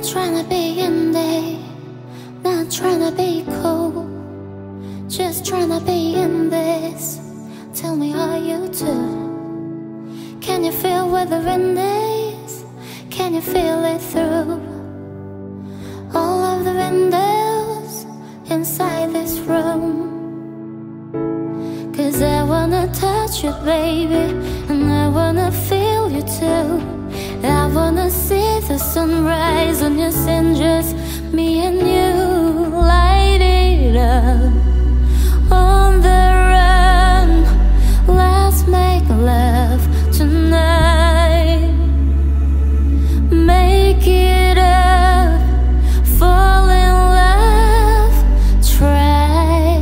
Not trying to be in there, not trying to be cool, just trying to be in this. Tell me how you do. Can you feel where the wind is? Can you feel it through all of the windows inside this room? 'Cause I wanna touch you, baby, and I wanna feel you too. I wanna see the sunrise on your skin, just me and you. Light it up on the run. Let's make love tonight. Make it up, fall in love, try.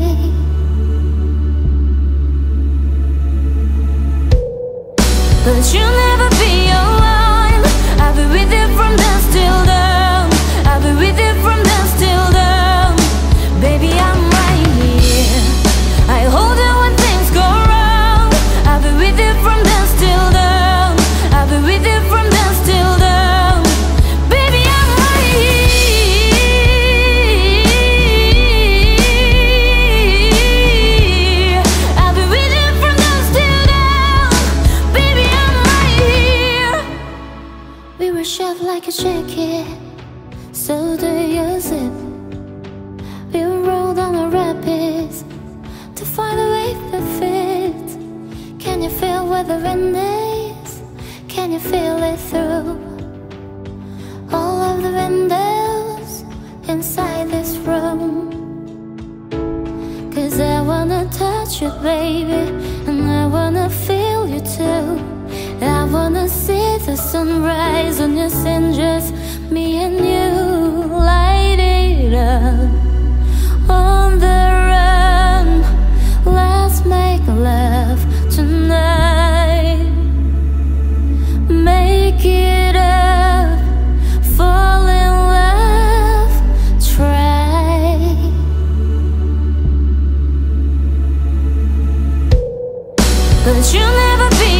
But you'll never be alone. I'll be with you from dusk till dawn. I'll be with you from dusk till dawn. Baby, I'm right here. I hold you when things go wrong. I'll be with you from dusk till dawn. I'll be with you from dusk till dawn. Baby, I'm right here. I'll be with you from dusk till dawn. Baby, I'm right here. We were shaped like a jacket, so do your zip. We rolled down the rapids to find a wave that fits. Can you feel where the wind is? Can you feel it through all of the windows inside this room? 'Cause I wanna touch you, baby, and I wanna feel you too. I wanna see the sunrise on your skin, just me and you. Light it up on the run. Let's make love tonight. Make it up, fall in love, try. But you'll never be